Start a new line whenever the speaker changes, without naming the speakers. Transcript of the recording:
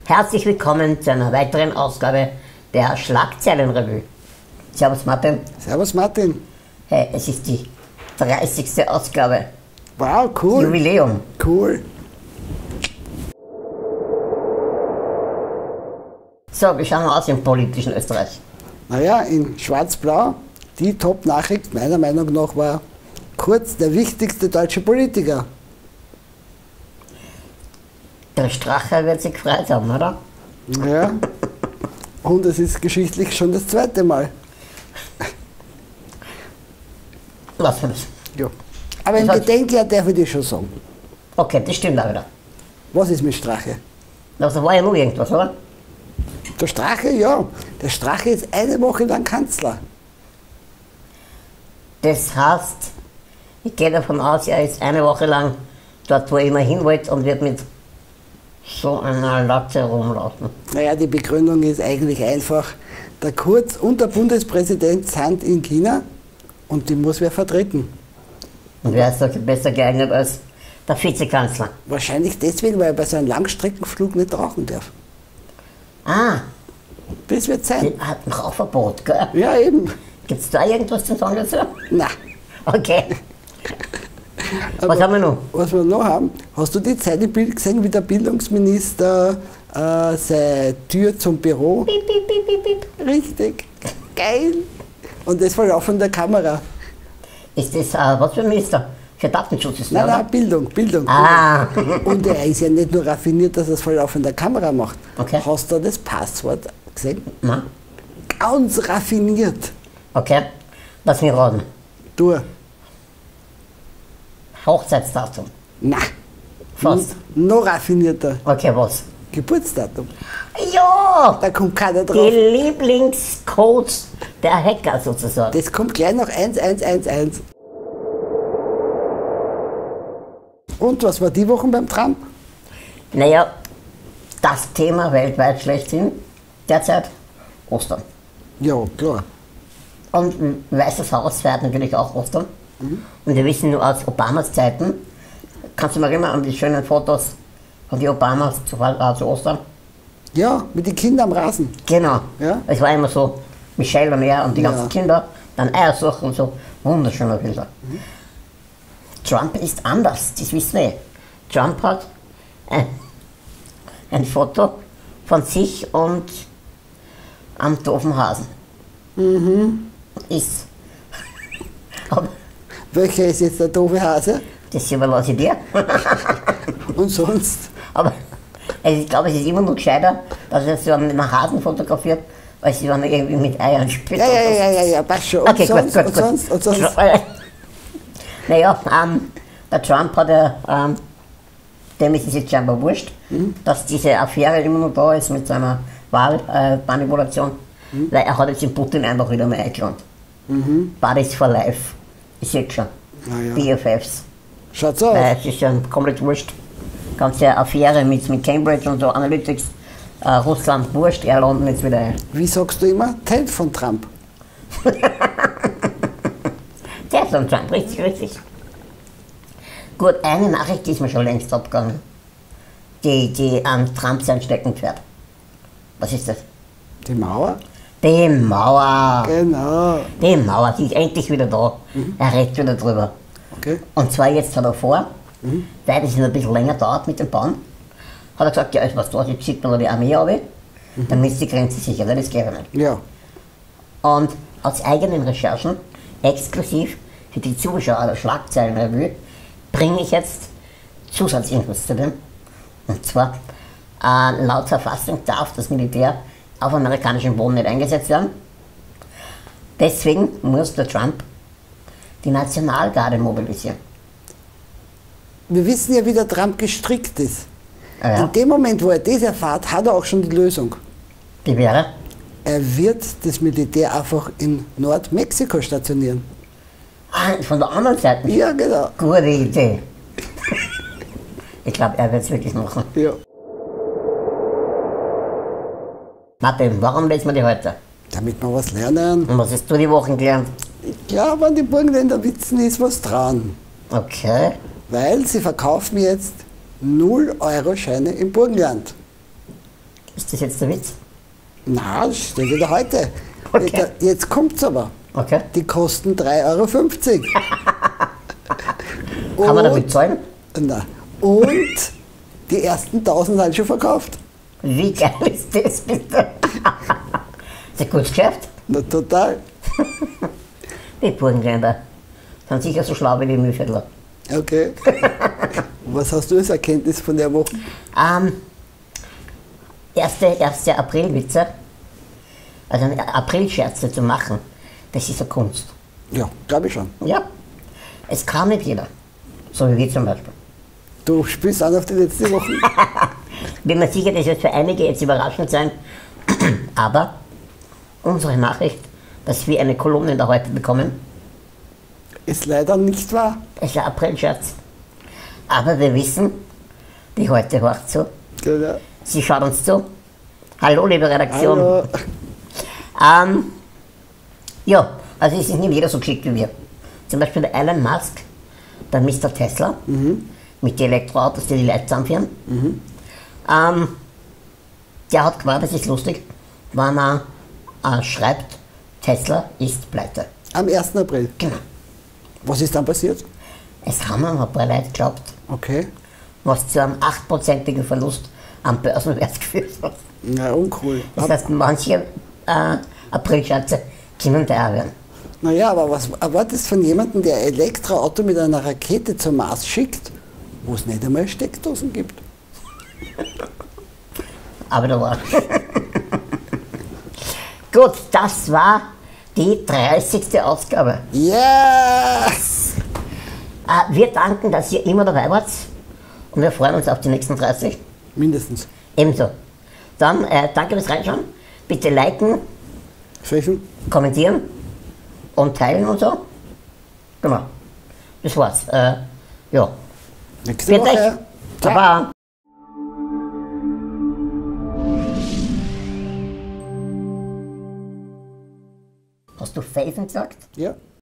Herzlich willkommen zu einer weiteren Ausgabe der Schlagzeilenrevue. Servus Martin.
Servus Martin.
Hey, es ist die 30. Ausgabe.
Wow, cool.
Jubiläum.
Cool.
So, wie schauen wir aus im politischen Österreich?
Naja, in Schwarz-Blau, die Top-Nachricht meiner Meinung nach war Kurz der wichtigste deutsche Politiker.
Der Strache wird sich gefreut haben, oder?
Ja. Und es ist geschichtlich schon das zweite Mal.
Lass uns.
Ja. Aber im Gedenkjahr darf ich dir schon sagen.
Okay, das stimmt auch wieder.
Was ist mit Strache?
Also war ja nur irgendwas, oder?
Der Strache, ja. Der Strache ist eine Woche lang Kanzler.
Das heißt, ich gehe davon aus, er ist eine Woche lang dort, wo er immer hin wollte und wird mit so einer Latze rumlaufen.
Naja, die Begründung ist eigentlich einfach, der Kurz und der Bundespräsident sind in China und die muss wer vertreten.
Und wer ist da besser geeignet als der Vizekanzler?
Wahrscheinlich deswegen, weil er bei so einem Langstreckenflug nicht rauchen darf.
Ah,
Das wird sein.
die hat ein Rauchverbot, gell?
Ja, eben.
Gibt es da irgendwas zu sagen dazu?
Na,
Okay. Was
aber
haben wir noch?
was wir noch haben, hast du die Zeit im Bild gesehen, wie der Bildungsminister seine Tür zum Büro?
Piep, piep, piep, piep, piep.
Richtig. Geil. Und das war auch von der Kamera.
Ist das, was für ein Minister? Für Datenschutz ist
Nein,
der,
nein, Bildung.
Ah,
Und er ist ja nicht nur raffiniert, dass er es voll auf in der Kamera macht.
Okay.
Hast du das Passwort gesehen?
na,
Ganz raffiniert.
okay. Lass mich raten.
Du,
Hochzeitsdatum.
na,
Fast.
noch raffinierter.
Okay, was?
Geburtsdatum.
Ja!
Da kommt keiner
Die
drauf.
Lieblingscodes der Hacker sozusagen.
Das kommt gleich noch 1111. Und was war die Woche beim Trump?
Naja, das Thema weltweit schlechthin derzeit Ostern.
Ja, klar.
Und Weißes Haus feiert natürlich auch Ostern. Und wir wissen nur aus Obamas Zeiten, kannst du mal erinnern an die schönen Fotos von die Obamas zu Ostern?
Ja, mit den Kindern am Rasen.
Genau.
Ja.
Es war immer so, Michelle und er und die
Ja.
ganzen Kinder, dann Eiersuche und so, wunderschöne Bilder. Trump ist anders, das wissen wir. Trump hat ein Foto von sich und am doofen Hasen. Ist. Aber
Welcher ist jetzt der doofe Hase?
das überlasse ich dir.
Und sonst?
Aber ich glaube, es ist immer noch gescheiter, dass er so einen Hasen fotografiert, als wenn er irgendwie mit Eiern spielt.
Ja, passt schon. Und
Okay, gut,
sonst?
gut,
Und
gut.
sonst? Und sonst?
Naja, der Trump hat ja, dem ist es jetzt scheinbar wurscht, dass diese Affäre immer noch da ist mit seiner Wahlmanipulation, weil er hat jetzt den Putin einfach wieder mal eingeladen. Buddies for Life, ist jetzt schon.
Ja.
BFFs.
Schaut's aus.
Weil es ist ja komplett wurscht. Ganze Affäre mit Cambridge und so, Analytics, Russland wurscht, er landen jetzt wieder ein.
Wie sagst du immer? Teil von Trump.
Der ist am Trump, richtig, richtig. Gut, eine Nachricht die ist mir schon längst abgegangen. Die an Trump sein Steckenpferd. Was ist das?
Die Mauer?
Die Mauer.
Genau.
Die Mauer, die ist endlich wieder da. Er redet wieder drüber.
Okay.
Und zwar jetzt hat er vor, weil das ein bisschen länger dauert mit dem Bauen, hat er gesagt, ja, was da, jetzt schickt man da die Armee runter, damit ist die Grenze sicher, das geht ja nicht.
Ja.
Und aus eigenen Recherchen, exklusiv für die Zuschauer der Schlagzeilenrevue, bringe ich jetzt Zusatzinfos zu dem. Und zwar, laut Verfassung darf das Militär auf amerikanischem Boden nicht eingesetzt werden. Deswegen muss der Trump die Nationalgarde mobilisieren.
Wir wissen ja, wie der Trump gestrickt ist.
Ja.
In dem Moment, wo er das erfährt, hat er auch schon die Lösung.
Die wäre?
Er wird das Militär einfach in Nordmexiko stationieren.
Von der anderen Seite?
Ja, genau.
Gute Idee. Ich glaube, er wird es wirklich machen.
Ja.
Martin, warum lesen wir die heute?
Damit wir was lernen.
Und was hast du die Wochen gelernt?
Ich glaube, an den Burgenländer Witzen ist was dran.
Okay.
Weil sie verkaufen jetzt 0-Euro-Scheine im Burgenland.
Ist das jetzt der Witz?
Na, das steht wieder heute.
Okay.
Jetzt kommt's aber.
Okay.
Die kosten 3,50 €.
Kann man damit zahlen?
Na, und die ersten 1000 sind schon verkauft.
Wie geil ist das bitte? Ist ein gutes Geschäft?
Na, total.
Die Burgenländer sind sicher so schlau wie die Mühlviertler.
Okay. Was hast du als Erkenntnis von der Woche?
Erste Aprilwitze, also Aprilscherze zu machen, das ist eine Kunst.
Ja, glaube ich schon.
Ja, es kann nicht jeder. So wie wir zum Beispiel.
Du spielst an auf die letzte Woche.
Bin mir sicher, das wird für einige jetzt überraschend sein, aber unsere Nachricht, dass wir eine Kolumne in der Heute bekommen,
Ist leider nicht wahr.
ist ein Aprilscherz. Aber wir wissen, die Heute hört zu,
Genau.
sie schaut uns zu. Hallo, liebe Redaktion.
Hallo.
Ja, also es ist nicht jeder so geschickt wie wir. Zum Beispiel der Elon Musk, der Mr. Tesla, mit den Elektroautos, die Leute zusammenführen. Der hat gemeint, das ist lustig, wenn er schreibt, Tesla ist pleite.
Am 1. April.
Genau.
Was ist dann passiert?
Es haben ein paar Leute geglaubt,
Okay.
was zu einem 8%igen Verlust am Börsenwert geführt hat.
Na, uncool.
Das heißt, manche Aprilscherze können da auch werden.
Naja, aber was erwartest du von jemandem, der ein Elektroauto mit einer Rakete zum Mars schickt, wo es nicht einmal Steckdosen gibt?
Aber da war. Gut, das war die 30. Ausgabe.
Yes!
Wir danken, dass ihr immer dabei wart und wir freuen uns auf die nächsten 30.
Mindestens.
Ebenso. Dann danke fürs Reinschauen. Bitte liken,
Pfeifen?
kommentieren und teilen und so. Genau. Das war's. Ja.
Nächste
Bitte.
Woche. Ciao.
Baba. Hast du Pfeifen gesagt?
Ja.